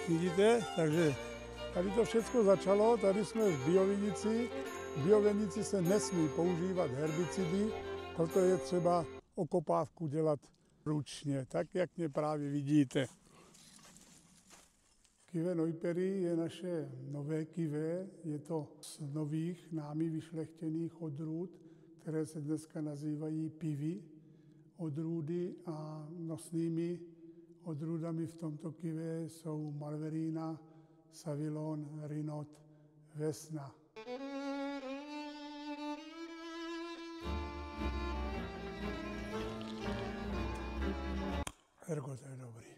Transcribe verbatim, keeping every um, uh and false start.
Vidíte? Takže tady to všechno začalo, tady jsme v biovinici. V biovinici se nesmí používat herbicidy, proto je třeba okopávku dělat ručně, tak jak mě právě vidíte. Kyve Neupery je naše nové kyve, je to z nových námi vyšlechtěných odrůd, které se dneska nazývají pivy odrůdy a nosnými odrůdami v tomto kyve jsou Malverína, Savillon, Rinot, Vesna. Ergo, to je dobrý.